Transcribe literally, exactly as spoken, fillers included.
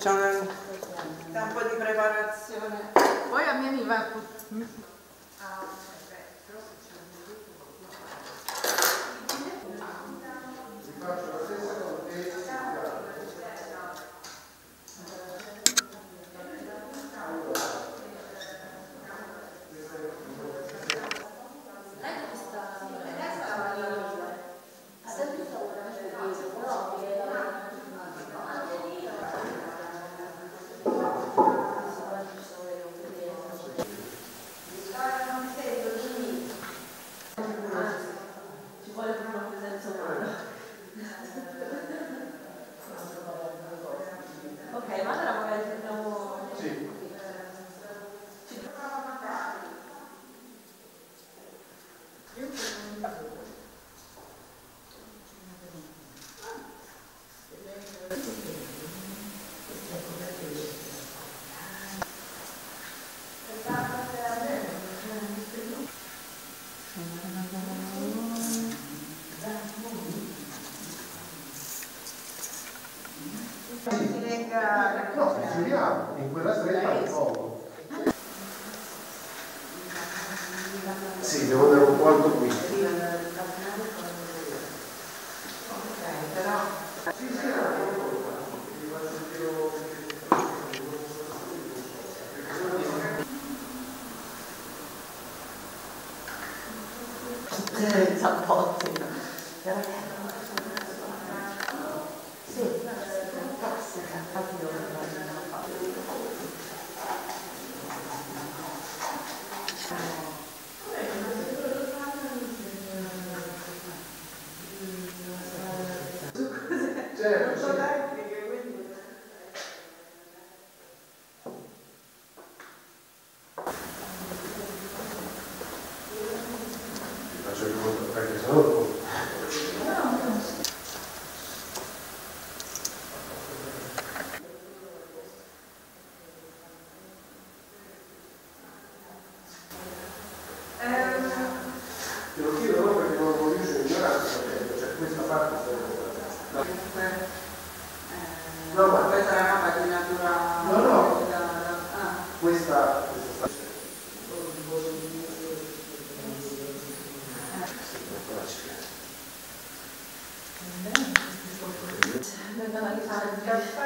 c'è un, un po' di preparazione. Poi a me mi va... Ok, ma allora magari dobbiamo... Sì. No, misuriamo in quella stretta un po'. Sì, devo dare un po' alto qui. Ok, però... Sì, sì, Zappotti. Sì, infatti devo certo, sì. Faccio il conto perché sennò lo te lo chiedo no perché non lo riesco a ignorare, cioè questa parte no, ma questa è una roba di natura... no, no, ah. questa questa sta